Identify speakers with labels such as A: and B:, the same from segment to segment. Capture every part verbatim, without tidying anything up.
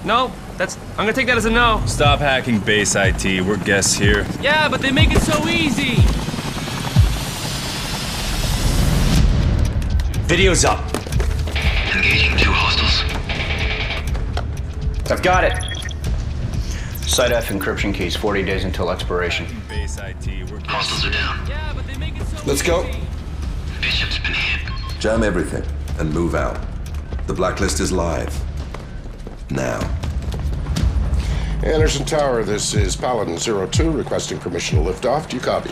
A: No, that's... I'm gonna take that as a no.
B: Stop hacking base I T. We're guests here.
A: Yeah, but they make it so easy.
C: Video's up.
D: Engaging two hostiles.
C: I've got it. Site F encryption keys, forty days until expiration.
B: Base I T. We're guests.
D: Hostiles are down.
A: Yeah, but they make it so
E: Let's go.
A: easy.
D: Bishop's been hit.
E: Jam everything and move out. The blacklist is live. Now.
F: Anderson Tower, this is Paladin zero two requesting permission to lift off. Do you copy?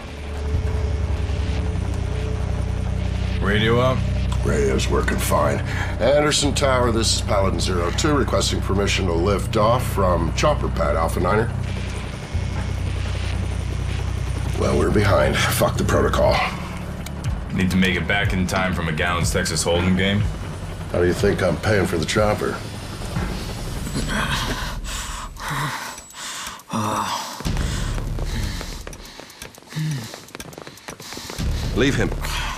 B: Radio up.
F: Radio's working fine. Anderson Tower, this is Paladin zero two requesting permission to lift off from Chopper Pad Alpha Niner. Well, we're behind. Fuck the protocol.
B: Need to make it back in time for McGowan's Texas Hold'em game.
F: How do you think I'm paying for the chopper?
E: Leave him.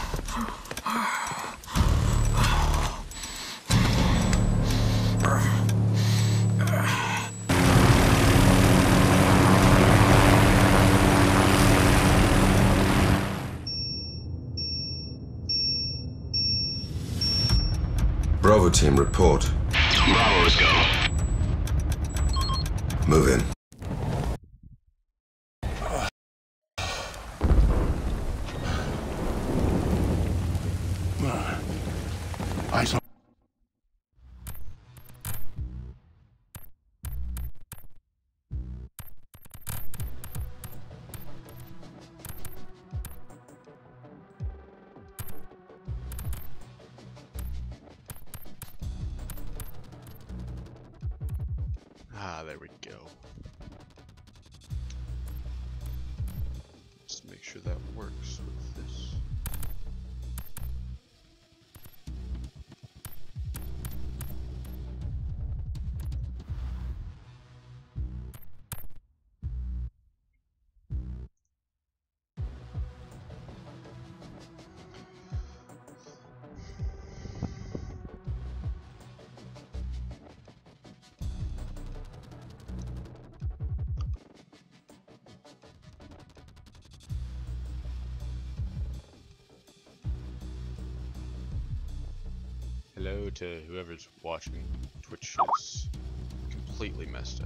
E: Bravo team, report.
D: Bravo's go.
E: Move in.
F: Eyes on.
G: Ah, there we go. Let's make sure that works with this. Hello to whoever's watching. Twitch is completely messed up.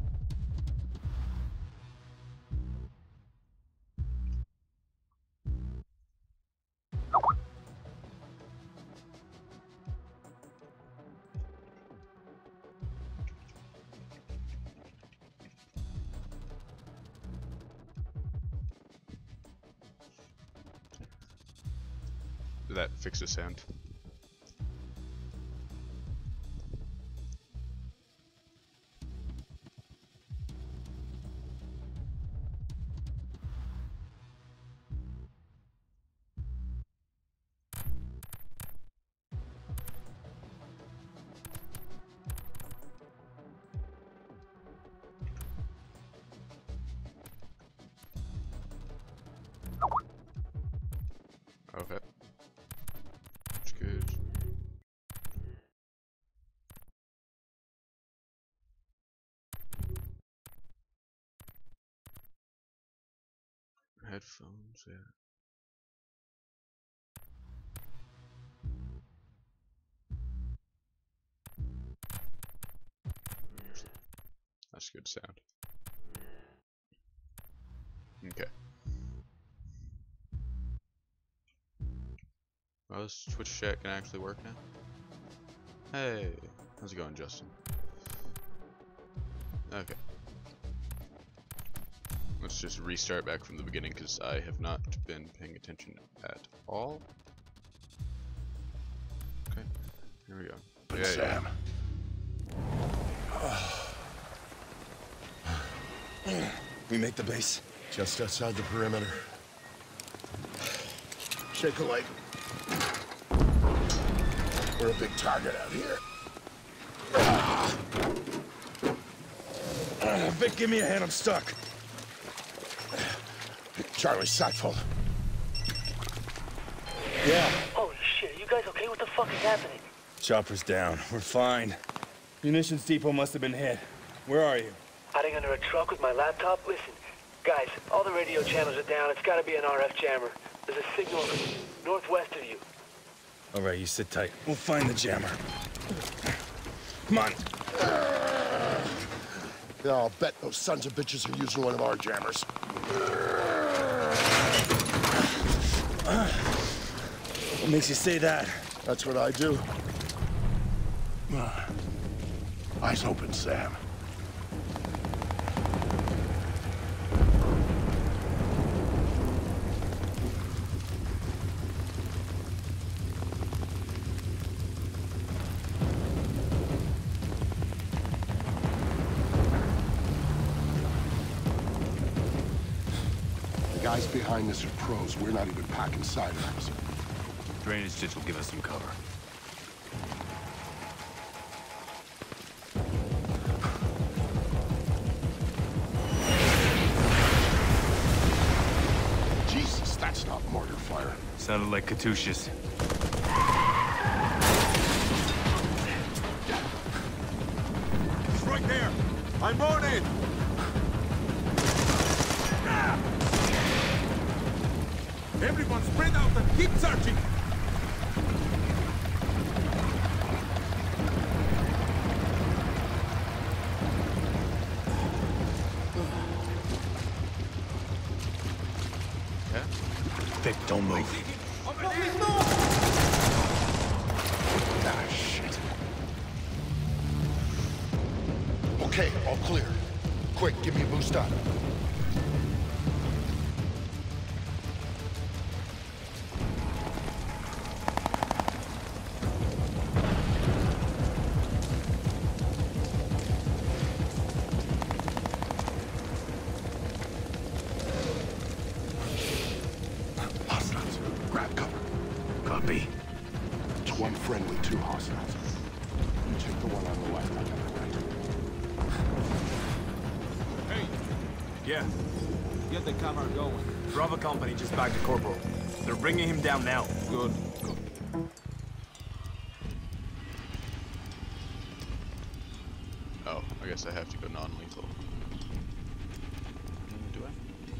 G: Did that fix the sound? Okay. That's good. Headphones, yeah. That's good sound. Okay. Well, this Twitch chat can actually work now. Hey, how's it going, Justin? Okay. Let's just restart back from the beginning because I have not been paying attention at all. Okay, here we go.
F: But
G: Yeah,
F: Sam.
E: Yeah. We make the base.
F: Just outside the perimeter. Shake a leg. We're a big target out here.
E: Uh, Vic, give me a hand. I'm stuck.
F: Charlie, sack full.
E: Yeah.
H: Holy shit, you guys okay? What the fuck is happening?
E: Chopper's down. We're fine.
H: Munitions depot must have been hit. Where are you?
I: Hiding under a truck with my laptop? Listen, guys, all the radio channels are down. It's gotta be an R F jammer. There's a signal northwest of you.
H: All right, you sit tight. We'll find the jammer. Come on.
F: Yeah, I'll bet those sons of bitches are using one of our jammers.
H: What makes you say that?
F: That's what I do. Eyes open, Sam. The guys behind this are pros. We're not even packing sidearms.
B: Drainage ditch will give us some cover.
F: Jesus, that's not mortar fire.
B: Sounded like Katyushas.
J: He's right there! I'm on it! Everyone spread out and keep searching!
H: Vic, don't move.
F: Ah, shit. Okay, all clear. Quick, give me a boost up. Grab cover.
H: Copy.
F: It's one friendly, two hostiles. You take the one on the left, I got the right.
J: Hey! Yeah. Get the camera going.
B: Bravo Company just back to Corporal. They're bringing him down now.
J: Good. Good.
G: Oh, I guess I have to go non-lethal. Mm, do I?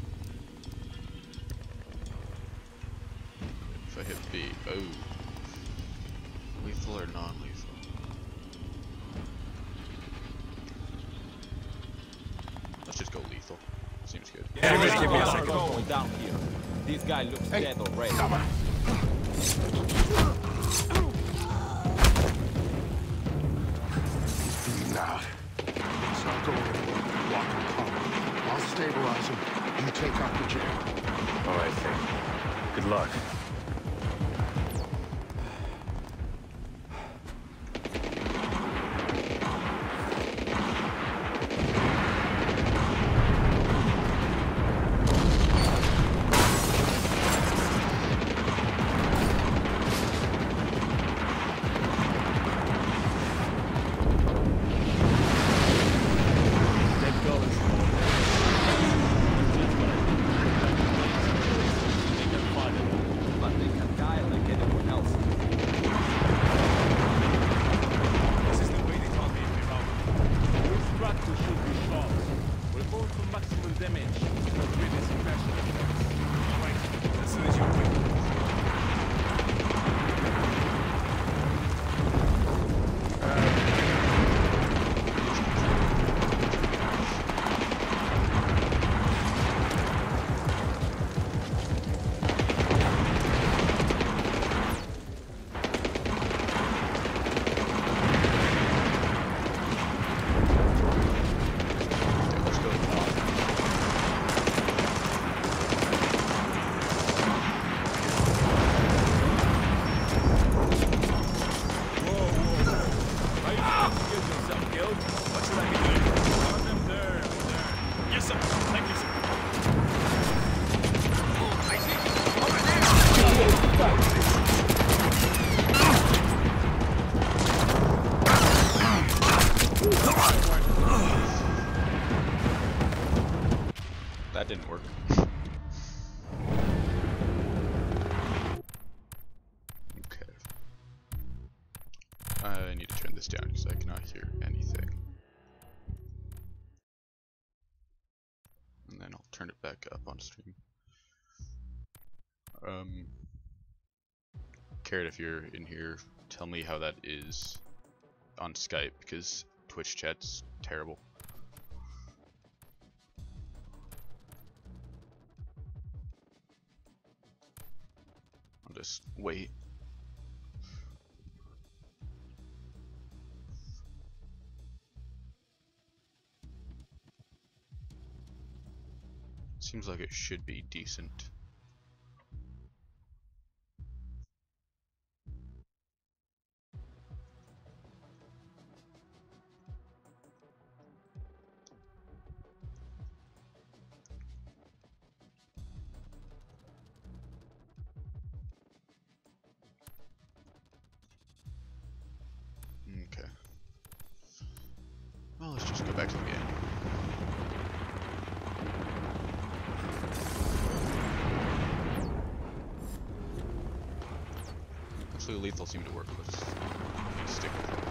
G: If I hit B, oh. Lethal or non-lethal? Let's just go lethal. Seems good.
J: Everybody give me a second. Going down here. This guy looks
F: Hey,
J: dead already.
F: cover. Bleeding out. It's not going anywhere. Walk him cover. I'll stabilize him. You take out the jam.
B: All right, Vic. Good luck.
G: That didn't work. Okay. I need to turn this down because I cannot hear anything. turn it back up on stream. Um, Carrot, if you're in here, tell me how that is on Skype, because Twitch chat's terrible. I'll just wait. Seems like it should be decent. Okay. Well, let's just go back to the game. Actually, lethal seemed to work. Let's stick with it.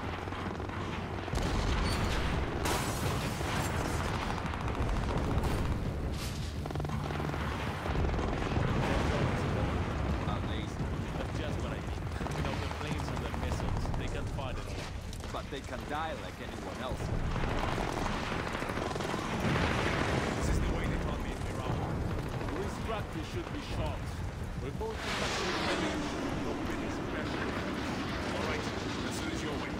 K: They can die like anyone else.
J: This is the way they taught me in Iran.
K: Your instructor should be shot. We're both
J: All right, as soon as you're away.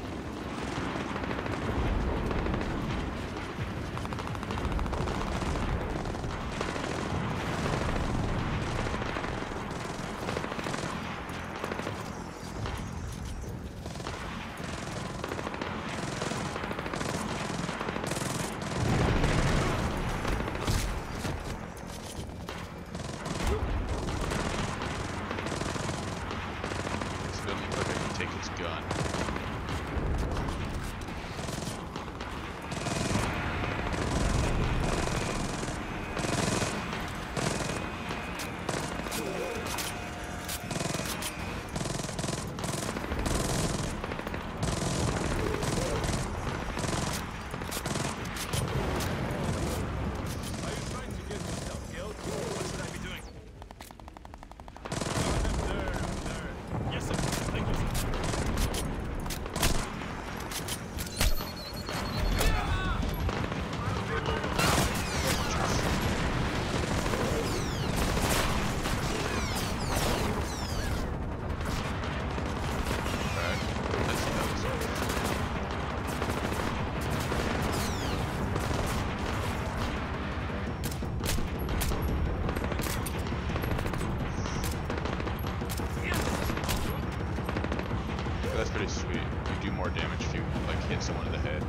G: That's pretty sweet. You do more damage if you like hit someone in the head.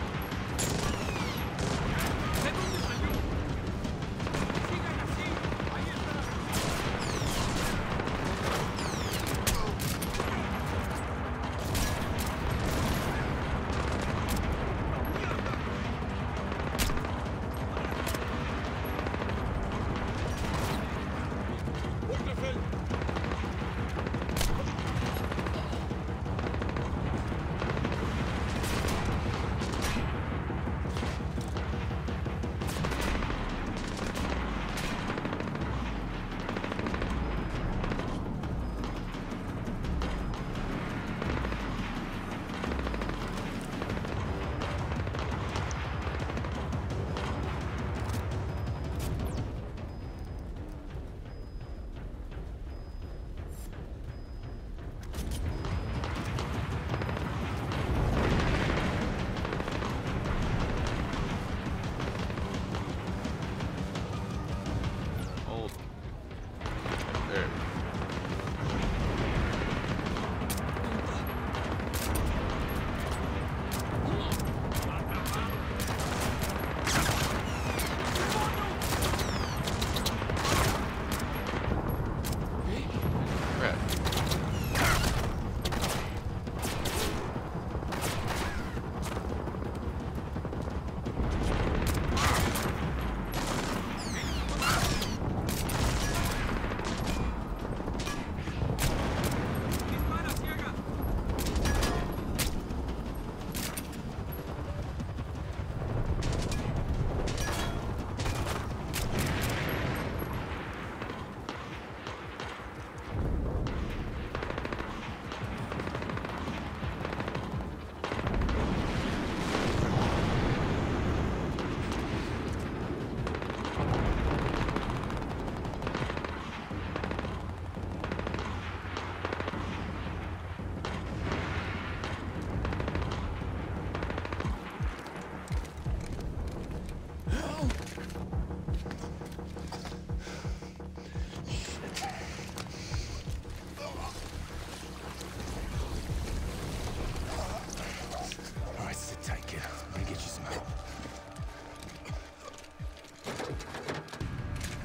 J: I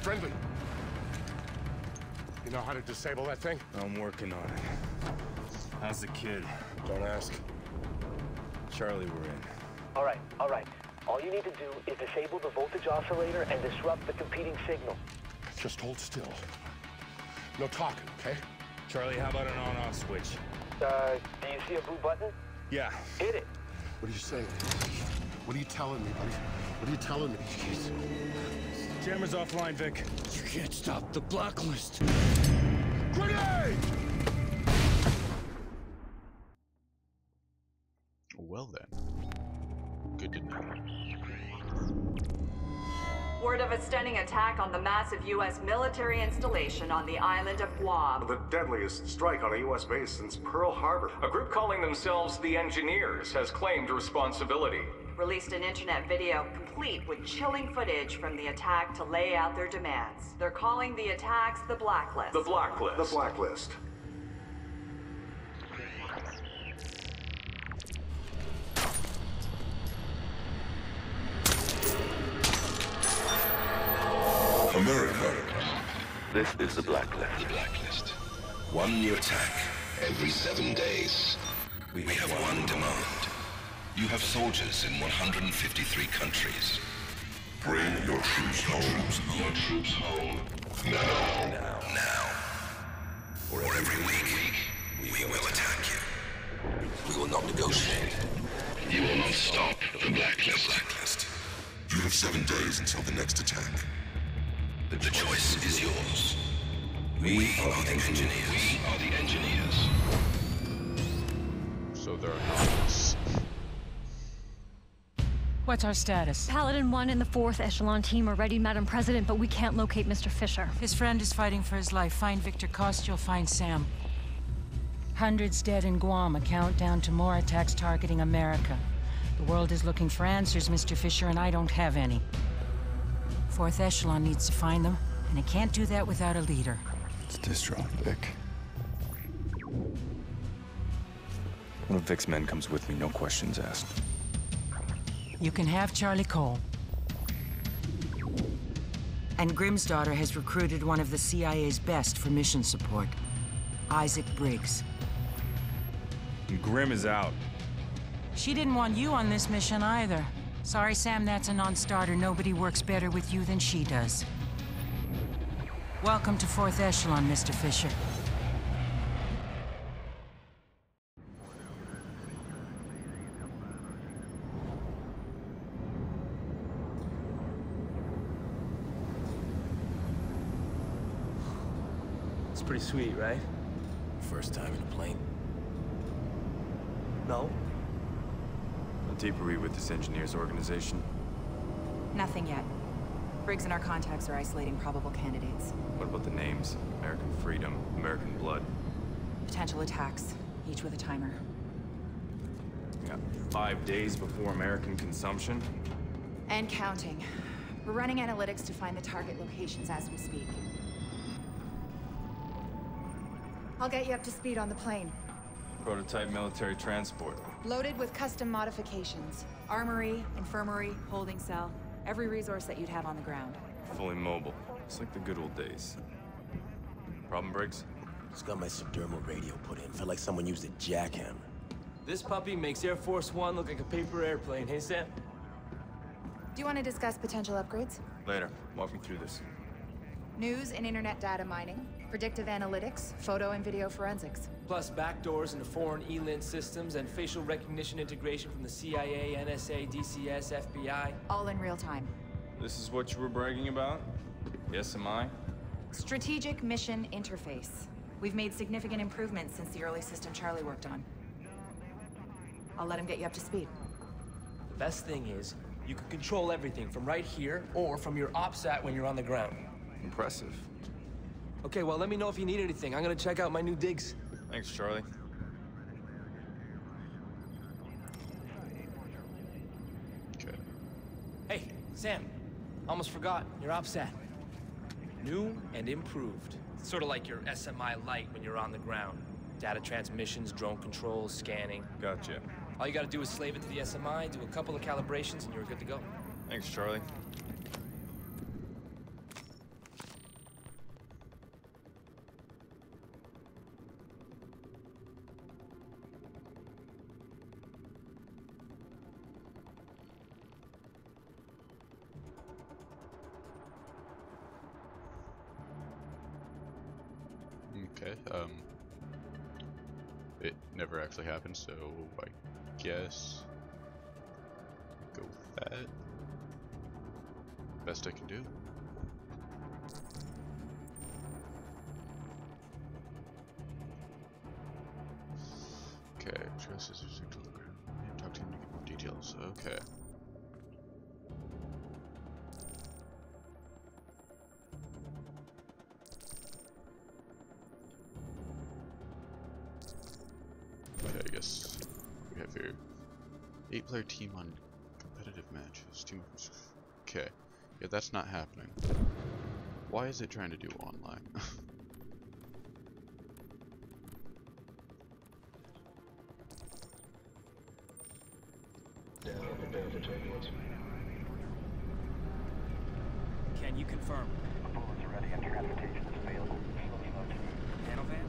F: Friendly. You know how to disable that thing?
H: I'm working on it. How's the kid?
F: Don't ask.
H: Charlie, we're in.
I: All right, all right. All you need to do is disable the voltage oscillator and disrupt the competing signal.
F: Just hold still. No talking, okay?
H: Charlie, how about an on-off switch?
I: Uh, do you see a blue button?
H: Yeah.
I: Hit it.
F: What are you saying? What are you telling me, buddy? What are you telling me?
H: Jammer's offline, Vic. You can't stop the blacklist.
F: Grenade!
G: Well then. Good to know.
L: Word of a stunning attack on the massive U S military installation on the island of Guam.
J: The deadliest strike on a U S base since Pearl Harbor.
M: A group calling themselves the Engineers has claimed responsibility.
L: Released an internet video complete with chilling footage from the attack to lay out their demands. They're calling the attacks the Blacklist.
M: The Blacklist.
J: The Blacklist.
E: America.
N: This is the Blacklist.
E: The Blacklist. One new attack every seven days. We have one demand. You have soldiers in one hundred fifty-three countries. Bring your troops home. Your troops home. Now. Now. Now. Or every week, we will attack you. We will not negotiate. You will not stop the Blacklist. Blacklist. You have seven days until the next attack. The choice is yours. We, we are the engineers. We are the engineers.
G: So there are no.
O: What's our status?
P: Paladin one and the fourth Echelon team are ready, Madam President, but we can't locate Mister Fisher.
O: His friend is fighting for his life. Find Victor Coste, you'll find Sam. Hundreds dead in Guam, a countdown to more attacks targeting America. The world is looking for answers, Mister Fisher, and I don't have any. Fourth Echelon needs to find them, and it can't do that without a leader.
H: It's Distro, Vic. One of Vic's men comes with me, no questions asked.
O: You can have Charlie Cole. And Grimm's daughter has recruited one of the C I A's best for mission support, Isaac Briggs.
H: And Grimm is out.
O: She didn't want you on this mission either. Sorry, Sam, that's a non-starter. Nobody works better with you than she does. Welcome to Fourth Echelon, Mister Fisher.
A: It's pretty sweet, right?
H: First time in a plane.
A: No.
H: A debrief with this engineers organization.
Q: Nothing yet. Briggs and our contacts are isolating probable candidates.
H: What about the names? American Freedom, American Blood.
Q: Potential attacks, each with a timer.
H: We got five days before American consumption.
Q: And counting. We're running analytics to find the target locations as we speak. I'll get you up to speed on the plane.
H: Prototype military transport.
Q: Loaded with custom modifications. Armory, infirmary, holding cell. Every resource that you'd have on the ground.
H: Fully mobile. It's like the good old days. Problem, Briggs?
R: Just got my subdermal radio put in. Felt like someone used a jackhammer.
A: This puppy makes Air Force One look like a paper airplane, hey Sam?
Q: Do you want to discuss potential upgrades?
H: Later. Walk me through this.
Q: News and internet data mining. Predictive analytics, photo and video forensics.
A: Plus backdoors into foreign E-Lint systems and facial recognition integration from the C I A, N S A, D C S, F B I.
Q: All in real time.
H: This is what you were bragging about? Yes, am I?
Q: Strategic Mission Interface. We've made significant improvements since the early system Charlie worked on. I'll let him get you up to speed.
A: The best thing is, you can control everything from right here or from your OPSAT when you're on the ground.
H: Impressive.
A: Okay, well, let me know if you need anything. I'm gonna check out my new digs.
H: Thanks, Charlie.
G: Okay.
A: Hey, Sam. Almost forgot. Your OPSAT. New and improved. It's sort of like your S M I Lite when you're on the ground. Data transmissions, drone controls, scanning.
H: Gotcha.
A: All you gotta do is slave it to the S M I, do a couple of calibrations, and you're good to go.
H: Thanks, Charlie.
G: Okay, um, it never actually happened, so I guess go with that. Best I can do. Okay, trust is a telegram. Talk to him to get more details. Okay. Okay, I guess we have here eight player team on competitive matches. Team okay. Yeah, that's not happening. Why is it trying to do online?
K: Can you confirm?
I: Bullets are ready and transportation is available.
K: Nanovan?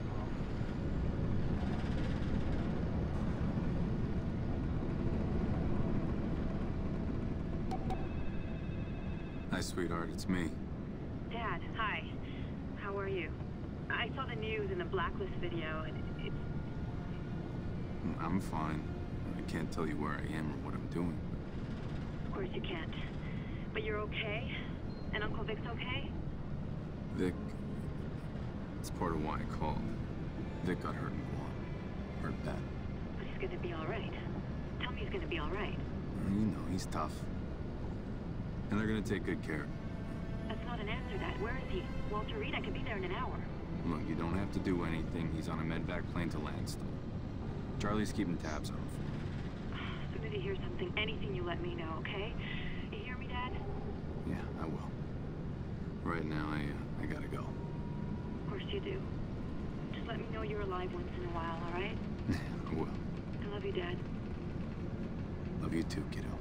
S: Hi, sweetheart. It's me.
T: Dad, hi. How are you? I saw the news and the Blacklist video, and it's...
S: I'm fine. I can't tell you where I am or what I'm doing.
T: Of course you can't. But you're okay? And Uncle Vic's okay?
S: Vic... It's part of why I called. Vic got hurt in Guam. Hurt bad.
T: But he's gonna be alright. Tell me he's gonna be alright.
S: You know, he's tough. And they're gonna take good care.
T: That's not an answer, Dad. Where is he? Walter Reed? I could be there in an hour.
S: Look, you don't have to do anything. He's on a medvac plane to Landstuhl. Charlie's keeping tabs on him for me.
T: As soon as he hears something, anything you let me know, okay? You hear me, Dad?
S: Yeah, I will. Right now, I, uh, I gotta go.
T: Of course you do. Just let me know you're alive once in a while, alright?
S: I will.
T: I love you, Dad.
S: Love you too, kiddo.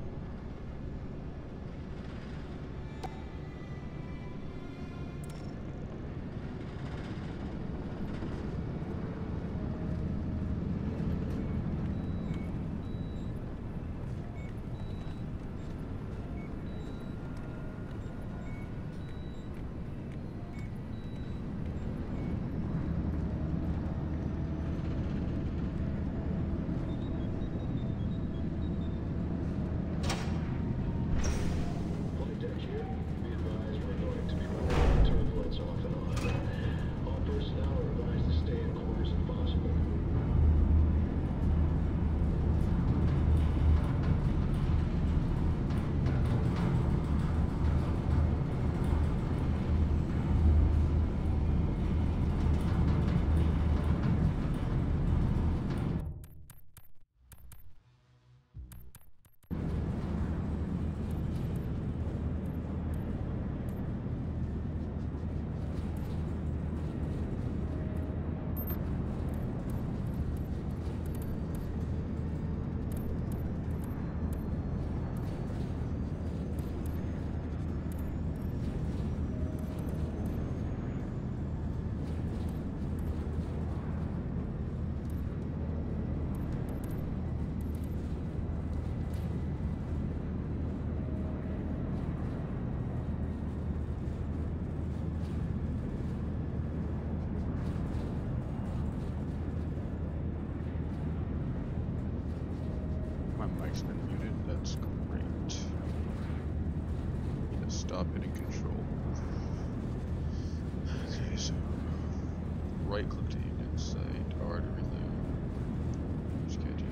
G: Mic's been muted, that's great. Need to stop hitting control. Okay, so right click to unit site, artery loop, schedule,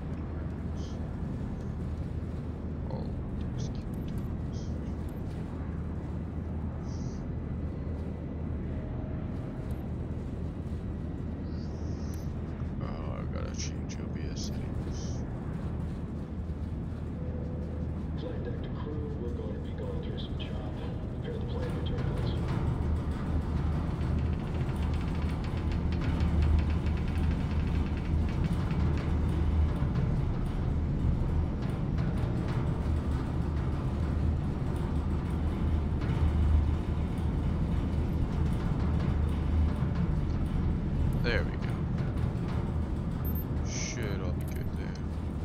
G: all execute. Oh, I gotta change O B S settings.
I: Flight deck to crew, we're going to be going through some chop. Prepare the plane for turbulence.
G: There we go. Should all be good there.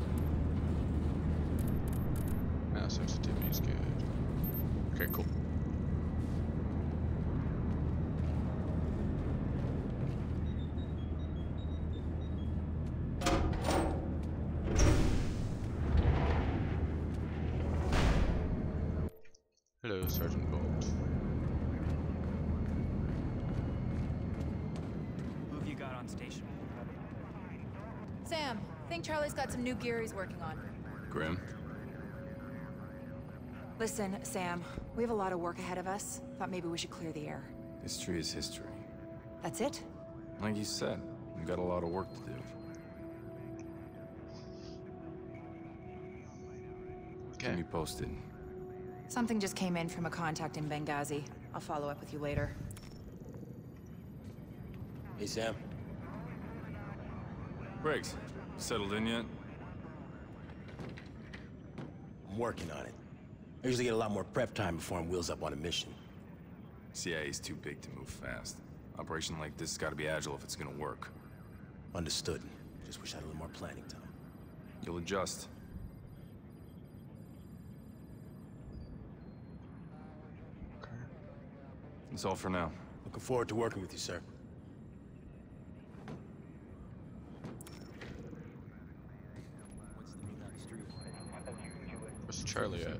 G: Now sensitivity is good. Okay, cool. Hello, Sergeant Bolt.
U: Who have you got on station?
Q: Sam, think Charlie's got some new gear he's working on.
B: Grim?
Q: Listen, Sam, we have a lot of work ahead of us. Thought maybe we should clear the air.
B: History is history.
Q: That's it?
B: Like you said, we've got a lot of work to do. Keep me posted.
Q: Something just came in from a contact in Benghazi. I'll follow up with you later.
R: Hey, Sam.
B: Briggs, settled in yet?
R: I'm working on it. I usually get a lot more prep time before I'm wheels up on a mission.
B: C I A's too big to move fast. Operation like this has got to be agile if it's gonna work.
R: Understood. Just wish I had a little more planning time.
B: You'll adjust. That's all for now.
R: Looking forward to working with you, sir.
G: Where's Charlie at?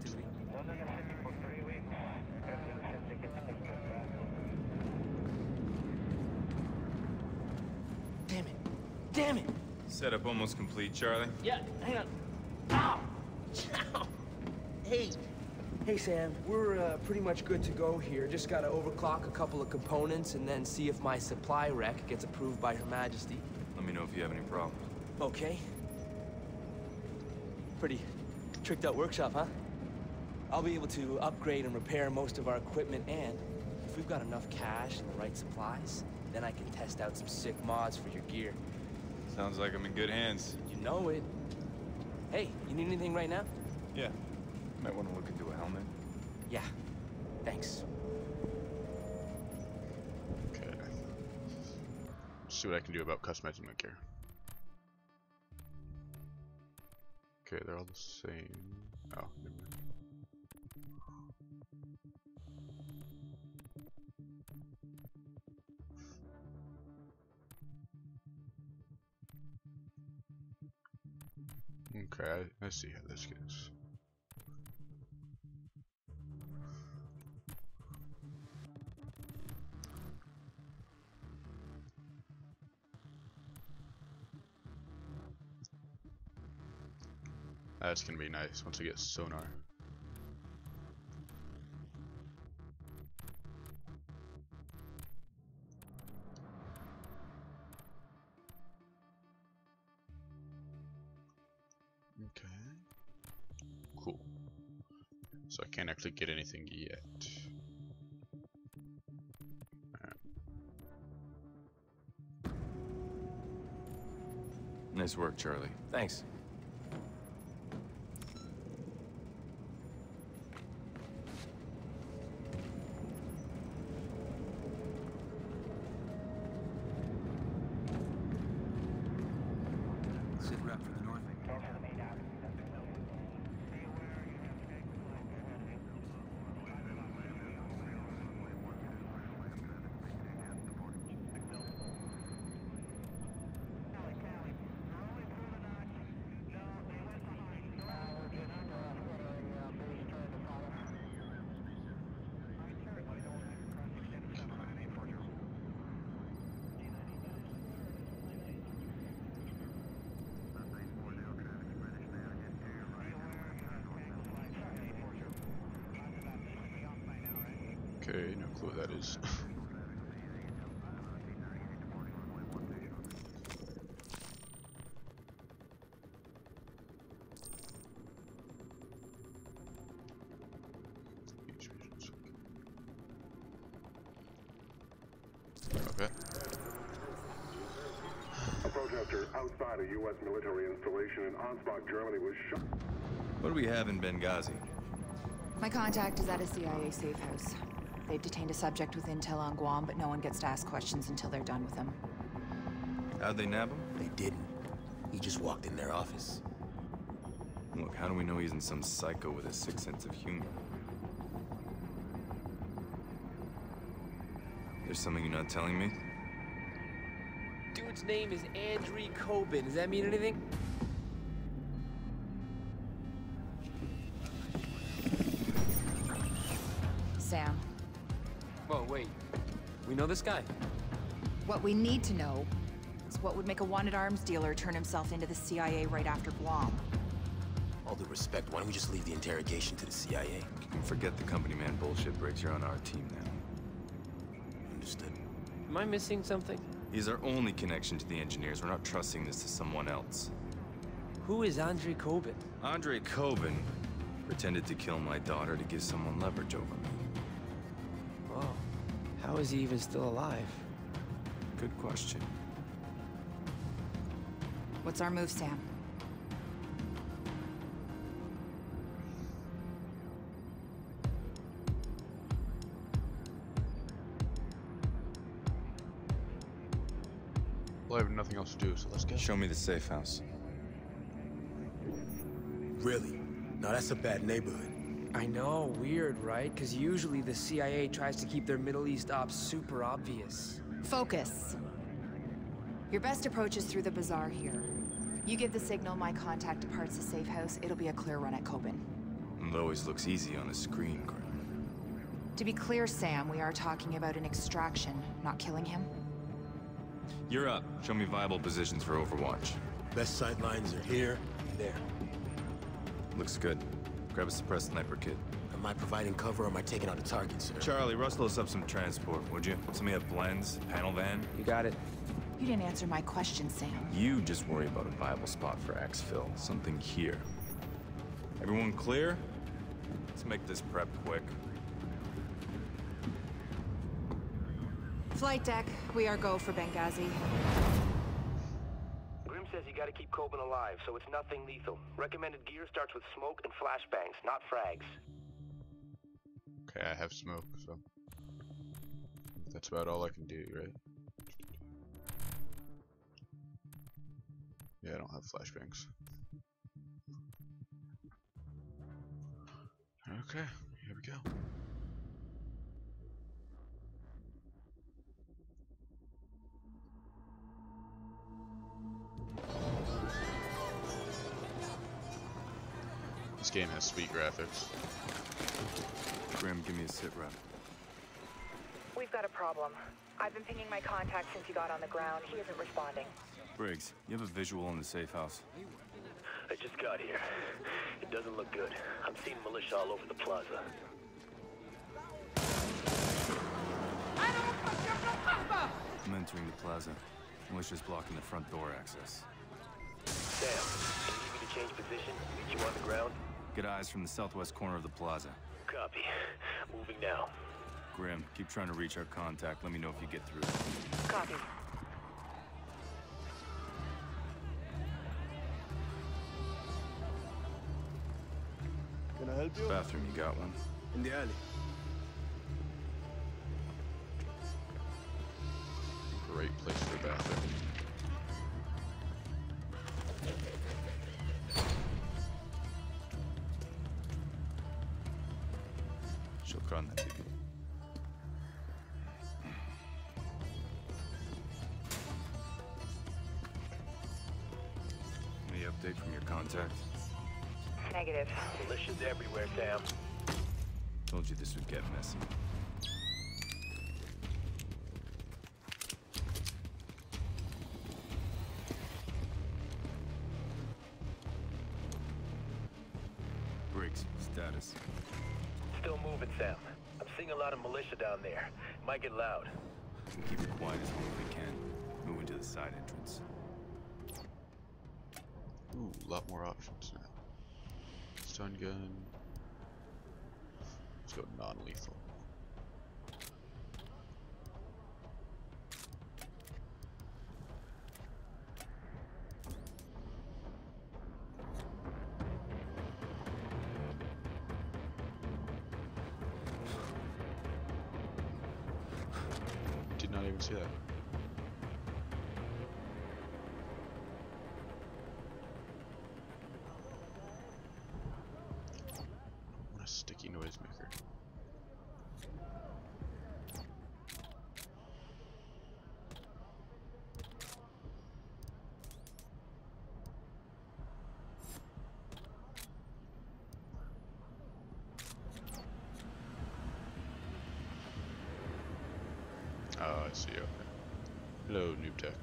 I: Damn it. Damn it!
B: Setup almost complete, Charlie.
I: Yeah, hang on. Ow! Ow! Hey. Hey, Sam. We're uh, pretty much good to go here. Just gotta overclock a couple of components and then see if my supply rec gets approved by Her Majesty.
B: Let me know if you have any problems.
I: Okay. Pretty tricked out workshop, huh? I'll be able to upgrade and repair most of our equipment, and if we've got enough cash and the right supplies, then I can test out some sick mods for your gear.
B: Sounds like I'm in good hands.
I: You know it. Hey, you need anything right now?
B: Yeah. Might want to look into a helmet.
I: Yeah. Thanks.
G: Okay. Let's see what I can do about customizing my gear. Okay, they're all the same. Oh, never mind. Okay, I, I see how this goes. That's gonna be nice once I get sonar. Okay. Cool. So I can't actually get anything yet. Alright.
B: Nice work, Charlie.
I: Thanks.
G: Okay, no clue what that is. Okay.
V: A protester outside a U S military installation in Ansbach, Germany was shot.
B: What do we have in Benghazi?
Q: My contact is at a C I A safe house. They've detained a subject with intel on Guam, but no one gets to ask questions until they're done with him.
B: How'd they nab him?
R: They didn't. He just walked in their office.
B: Look, how do we know he isn't some psycho with a sick sense of humor? There's something you're not telling me?
I: Dude's name is Andrei Kobin. Does that mean anything?
Q: Sam.
A: Whoa, wait. We know this guy?
Q: What we need to know is what would make a wanted arms dealer turn himself into the C I A right after Guam.
R: All due respect, why don't we just leave the interrogation to the C I A?
B: You can forget the company man bullshit, Briggs. You're on our team now.
R: Understood.
A: Am I missing something?
B: He's our only connection to the engineers. We're not trusting this to someone else.
A: Who is Andre Kobin?
B: Andre Kobin pretended to kill my daughter to give someone leverage over me.
A: Oh, how is he even still alive?
B: Good question.
Q: What's our move, Sam?
G: Well, I have nothing else to do, so let's go.
B: Show me the safe house.
R: Really? No, that's a bad neighborhood.
I: I know, weird, right? Because usually the C I A tries to keep their Middle East ops super obvious.
Q: Focus. Your best approach is through the bazaar here. You give the signal, my contact departs the safe house, it'll be a clear run at Kobin.
B: It always looks easy on a screen, Grim.
Q: To be clear, Sam, we are talking about an extraction, not killing him.
B: You're up. Show me viable positions for Overwatch.
R: Best sight lines are here and there.
B: Looks good. Grab a suppressed sniper kit.
R: Am I providing cover or am I taking out a target, sir?
B: Charlie, rustle us up some transport, would you? Somebody have blends, panel van?
I: You got it.
Q: You didn't answer my question, Sam.
B: You just worry about a viable spot for exfil. Something here. Everyone clear? Let's make this prep quick.
Q: Flight deck, we are go for Benghazi.
C: Grim says you gotta keep Kobin alive, so it's nothing lethal. Recommended gear starts with smoke and flashbangs, not frags.
G: Okay, I have smoke, so that's about all I can do, right? Yeah, I don't have flashbangs. Okay, here we go. This game has sweet graphics.
B: Grim, give me a sit rep.
Q: We've got a problem. I've been pinging my contact since he got on the ground. He isn't responding.
B: Briggs, you have a visual on the safe house.
C: I just got here. It doesn't look good. I'm seeing militia all over the plaza.
B: I'm entering the plaza. Militia's blocking the front door access.
C: Sam, can you need me to change position? Meet you on the ground?
B: Get eyes from the southwest corner of the plaza.
C: Copy. Moving now.
B: Grim, keep trying to reach our contact. Let me know if you get through.
Q: Copy.
J: Can I help you?
B: Bathroom, you got one?
R: In the alley.
G: Great place for a bathroom.
B: Shukran, Habibi. Any update from your contact?
Q: Negative.
C: Militia's everywhere, Sam.
B: Told you this would get messy. Briggs, status.
C: Still moving, Sam. I'm seeing a lot of militia down there. Might get loud.
B: Keep it quiet as long as we can. Move into the side entrance.
G: Ooh, a lot more options now. Stun gun. Let's go non-lethal. Did not even see that. What a sticky noisemaker. Oh, I see. Okay. Hello, Noob Tech.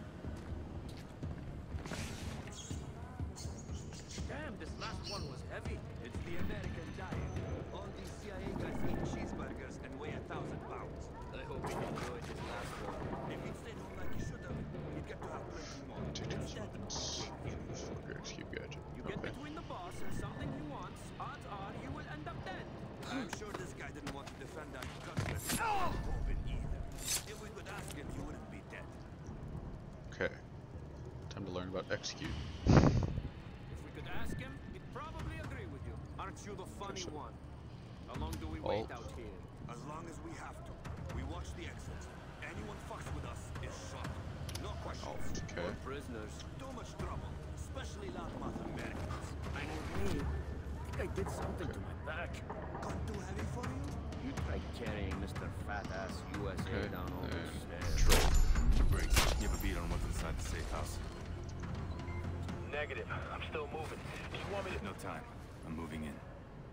D: Damn, this last one was heavy. It's the American diet. All these C I A guys eat cheeseburgers and weigh a thousand pounds. I hope he enjoyed his last one. If he'd stayed home like he should have, he'd get to have plenty more. Instead,
G: Execute gadget.
D: you get
G: Okay.
D: between the boss and something he wants, odds are you will end up dead. I'm sure this guy didn't want to defend that gutless Coben either. If we could ask him, he wouldn't be dead.
G: Okay. Time to learn about execute.
D: If we could ask him, he'd probably agree with you. Aren't you the funny
G: so.
D: one? How long do we
G: Alt.
D: wait out here? As long as we have to. We watch the exits. Anyone fucks with us is shot. No questions.
G: Alt, okay.
D: We're prisoners. Too much trouble. Especially loudmouth Americans. I know, hey, I think I did something to my back. Got too heavy for you? You tried carrying Mister Fat Ass U S A
G: Okay.
D: down all
G: Uh,
D: those stairs.
G: control.
B: Briggs, you have a beat on what's inside the safe house?
C: Negative. I'm still moving. Do you want me to...
B: No time. I'm moving in.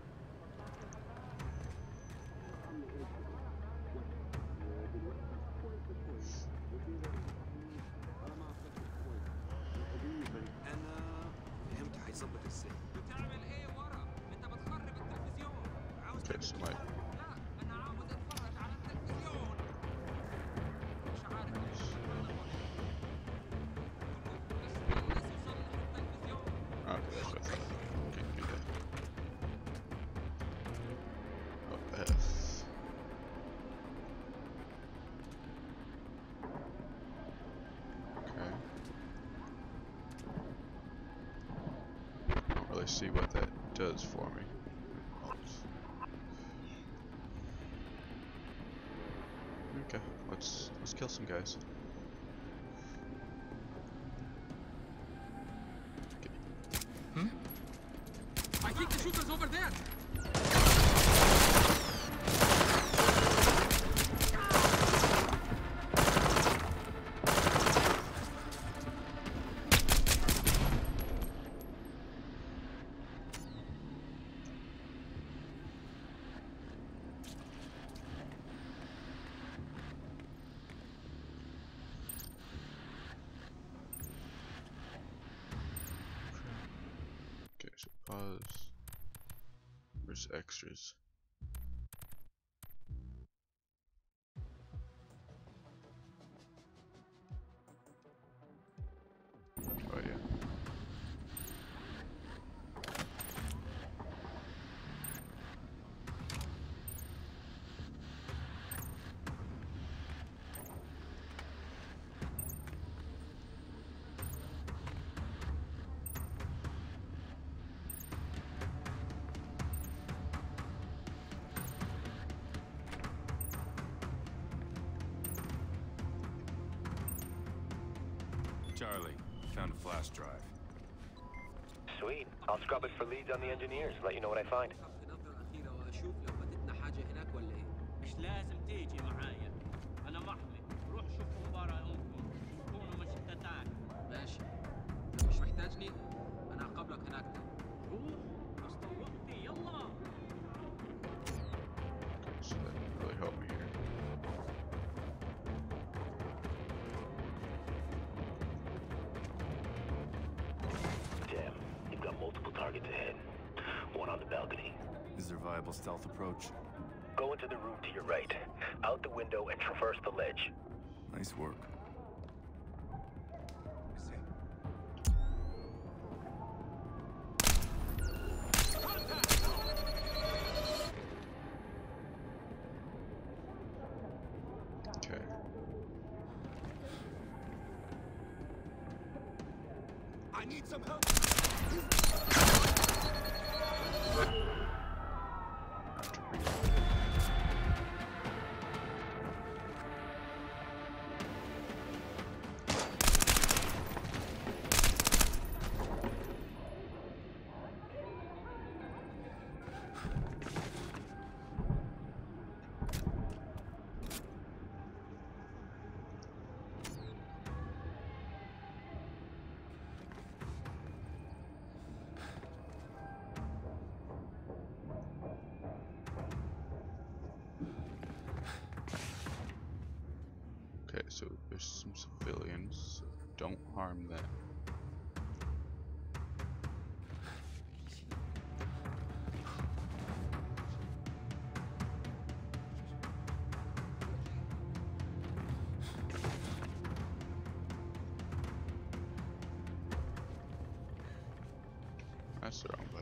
D: And uh, فهمت هيظبط السن. بتعمل ايه ورا؟ انت بتخرب التلفزيون. عاوز
G: Okay, so my
D: لا انا عاوز اتفرج على التلفزيون. مش عارف ليش.
G: okay, that's what I thought. Okay, do that. Oh, F. Okay. Don't really see what that does for me. Okay, let's let's kill some guys.
D: I think the shooter's over there.
G: Okay, so pause. Where's extras? Oh yeah.
B: Charlie, found a flash drive.
C: Sweet. I'll scrub it for leads on the engineers. Let you know what I find.
D: نظرة أخيرة وأشوف لو فاتتنا حاجة هناك ولا إيه. مش لازم تيجي معايا. أنا محمي. روح شوفوا مباراة أمكم. كونوا مش تتاك. ماشي. مش محتاجني؟ أنا هقابلك هناك. روح. أصلا وقتي يلا.
G: So that didn't really help me here.
C: Damn. You've got multiple targets ahead. One on the balcony.
B: Is there a viable stealth approach?
C: Go into the room to your right. Out the window and traverse the ledge.
B: Nice work.
G: Okay.
D: I need some help.
G: so there's some civilians, so don't harm them. That's the wrong button.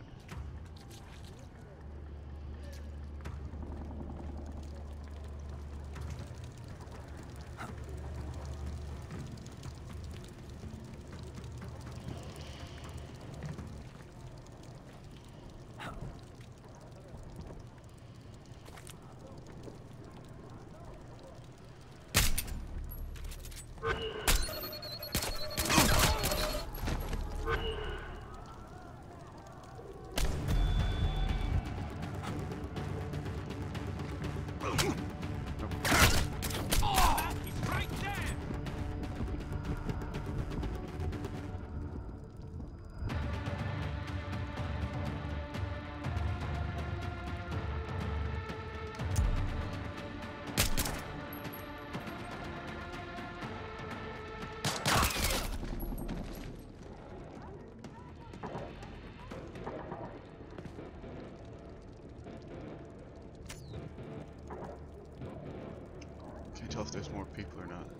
G: Can't tell if there's more people or not.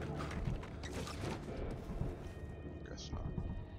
G: Guess not.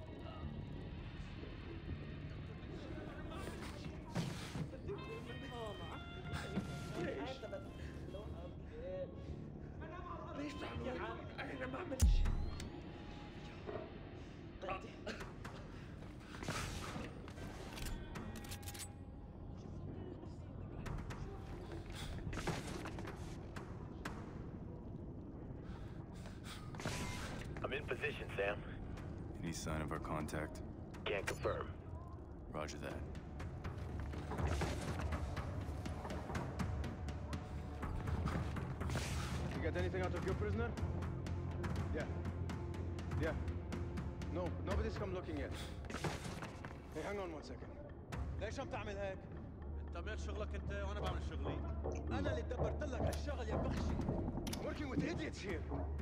C: I'm in position, Sam.
B: Any sign of our contact?
C: Can't confirm.
B: Roger that.
F: You got anything out of your prisoner? Yeah. Yeah. No, nobody's come looking yet. Hey, hang on one second.
J: ليش عم تعمل هيك؟
D: انت عملت شغلك انت وانا بعمل شغلي.
F: انا اللي دبرت لك هالشغل يا بخشي. I'm working with idiots here.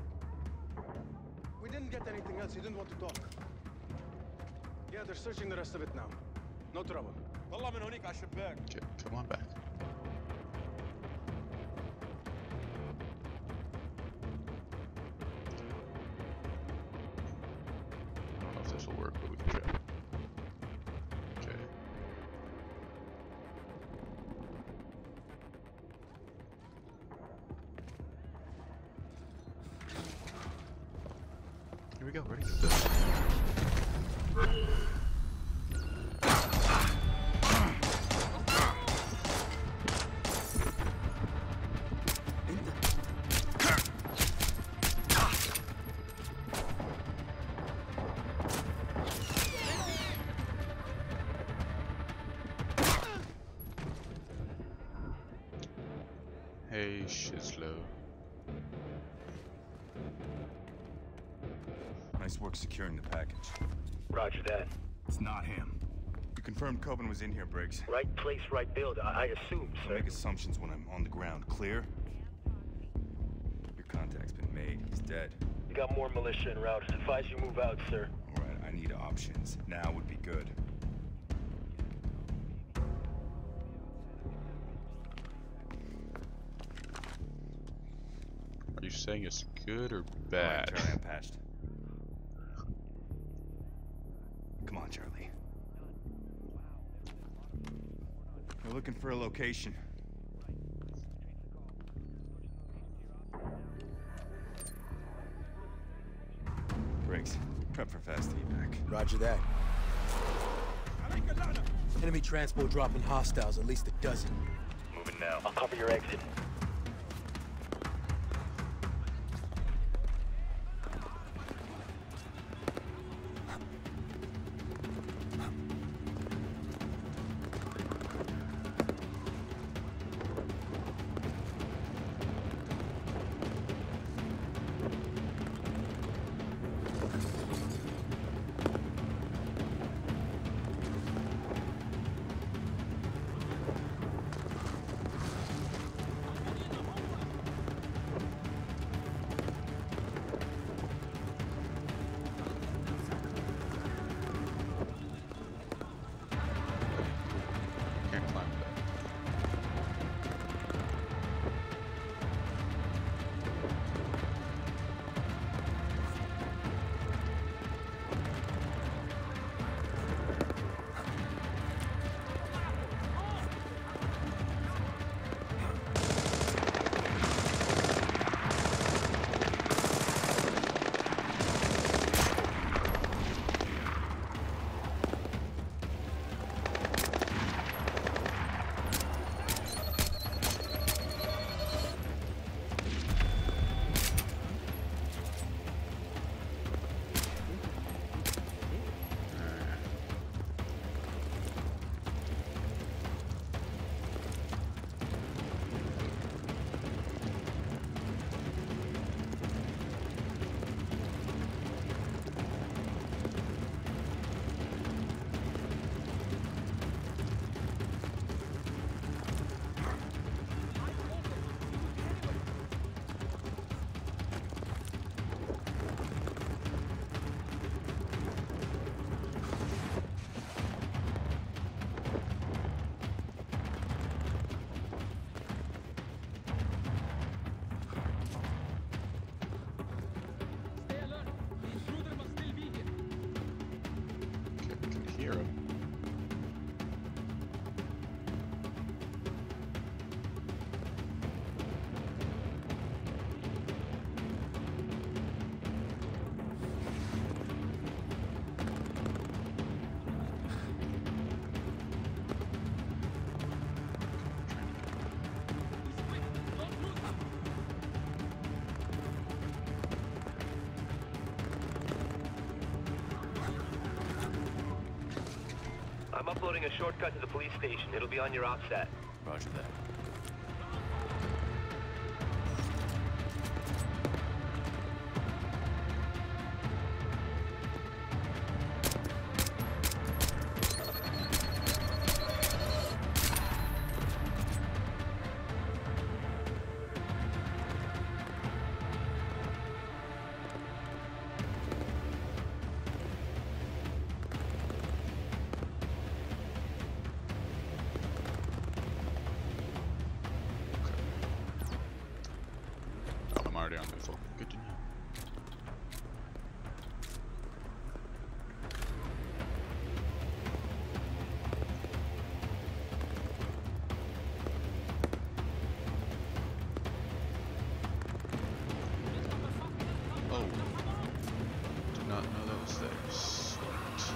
F: We didn't get anything else. You didn't want to talk. Yeah, they're searching the rest of it now. No trouble.
J: طلع من هونيك على الشباك.
G: Okay, come on back. I don't know if this will work, but we can try. Okay. Here we go, ready for this. Hey, Shizlo.
B: Nice work securing the package.
C: Roger that.
B: It's not him. You confirmed Coben was in here, Briggs.
C: Right place, right build. I, I assume,
B: Don't
C: sir.
B: make assumptions when I'm on the ground. Clear? Your contact's been made. He's dead.
C: You got more militia en route. Advise you move out, sir.
B: All right, I need options. Now would be good.
G: Are you saying it's good or bad?
B: All right, Charlie, I'm patched. Come on, Charlie. We're looking for a location. Briggs, prep for fast evac.
R: Roger that. Enemy transport dropping hostiles, at least a dozen.
C: Moving now. I'll cover your exit. uploading a shortcut to the police station. It'll be on your OpSat.
S: Roger that.
G: On info. Good to know. Oh, did not know that was there. Sweet.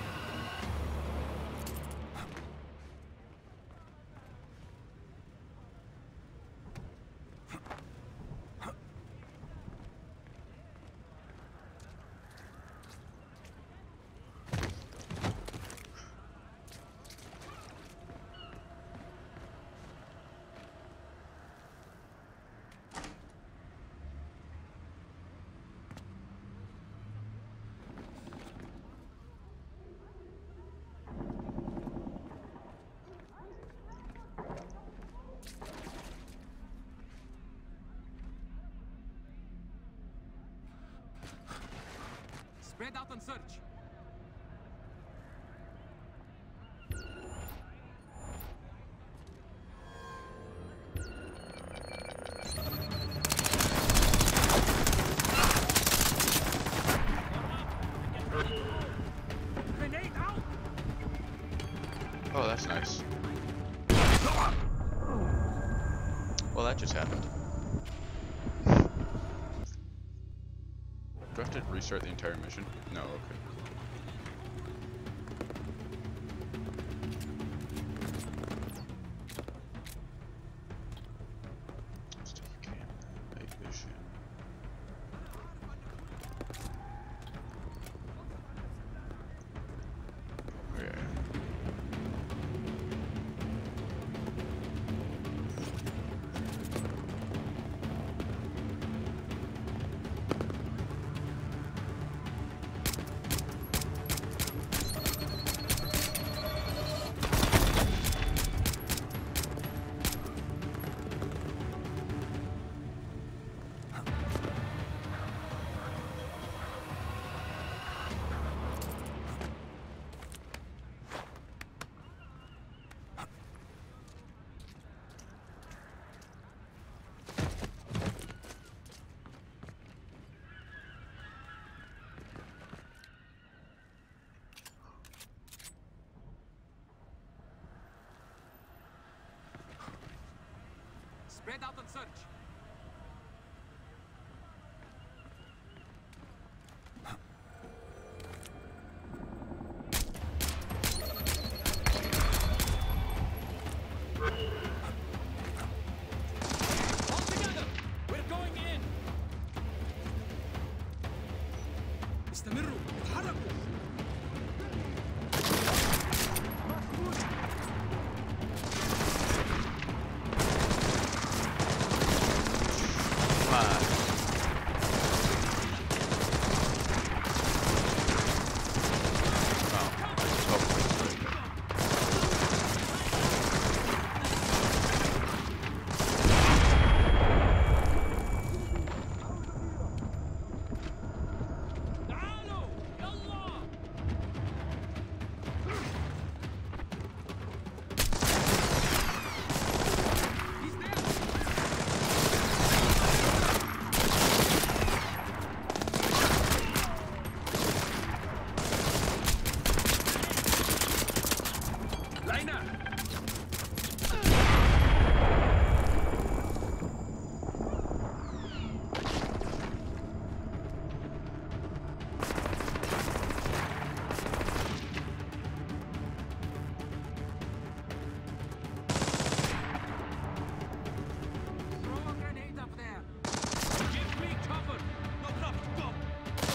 D: Spread out and search. Grenade out.
G: Oh, that's nice. Well, that just happened. Do I have to restart the entire mission? No, okay.
D: Spread out and search. All together! We're going in! استمروا اتحركوا!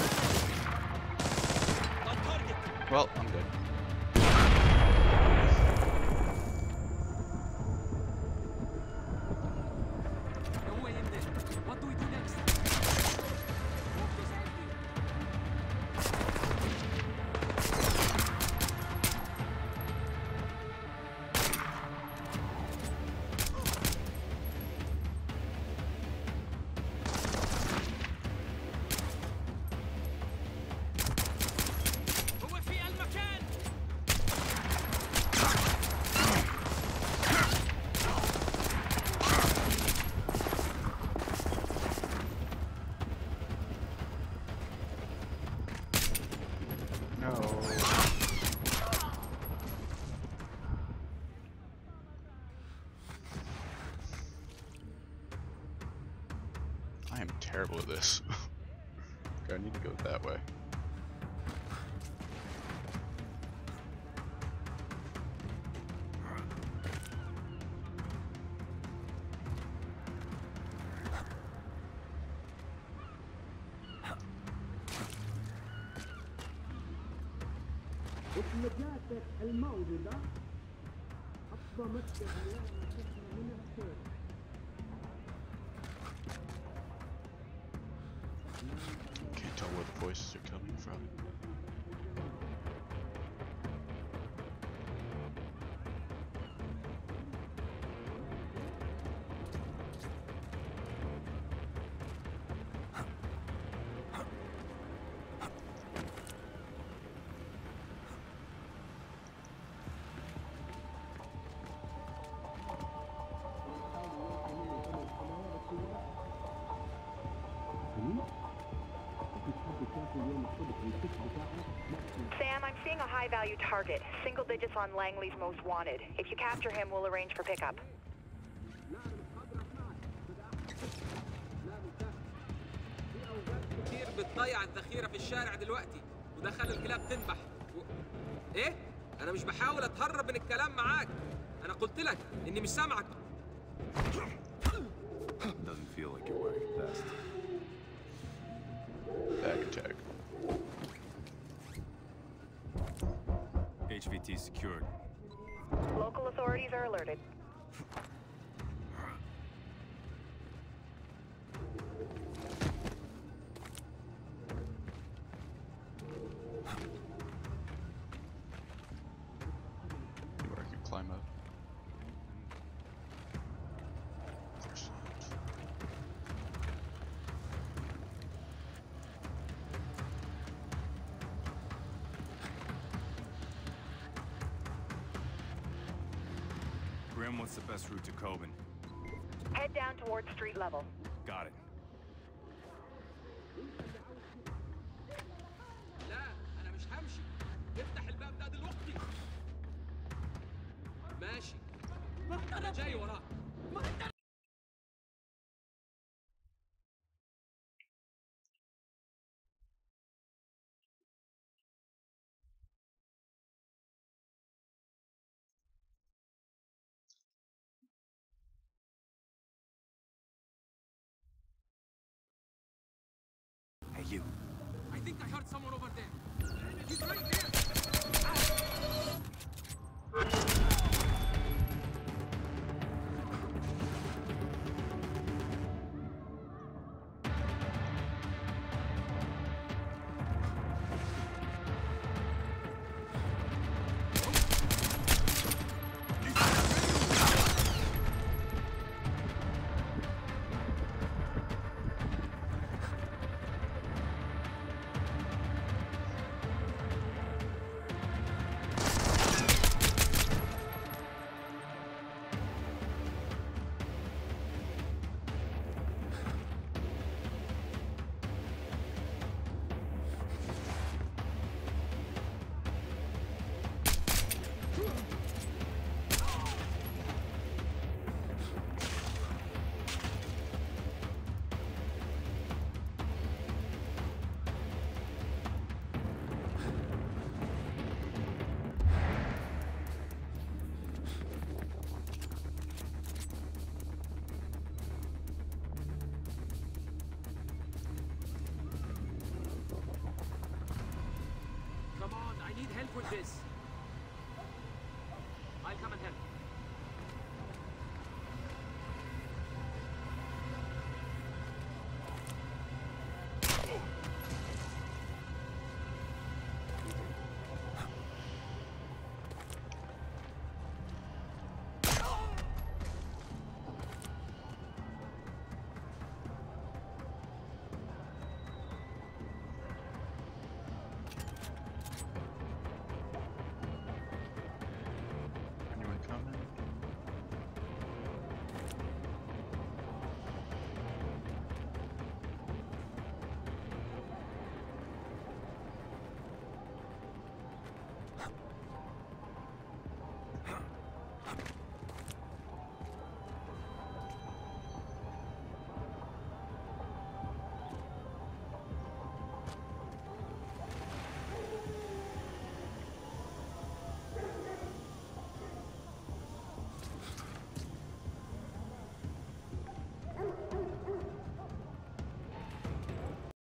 G: Well, I'm good. terrible at this. Okay, I need to go that way.
L: النجاة الموجودة أقدمت من الخير.
G: Can't tell where the voices are coming from.
M: Sam, I'm seeing a high-value target. Single digits on Langley's most wanted. If you capture him, we'll arrange for pickup.
D: كتير بتضيع الذخيرة في الشارع دلوقتي ودخل الكلاب تنبح و... ايه؟ انا مش بحاول اتهرب من الكلام معاك. انا قلت لك اني مش سامعك.
B: Doesn't feel like you're wearing a vest.
G: Back attack.
B: H V T secured.
M: Local authorities are alerted.
G: Where I can climb up.
B: Grim, what's the best route to Coben?
M: Head down towards street level.
B: Got it.
D: لا انا مش همشي. افتح الباب ده دلوقتي. ماشي. انا جاي وراك.
B: Hey, you.
D: I think I heard someone over there. He's right there. Come on, I need help with this.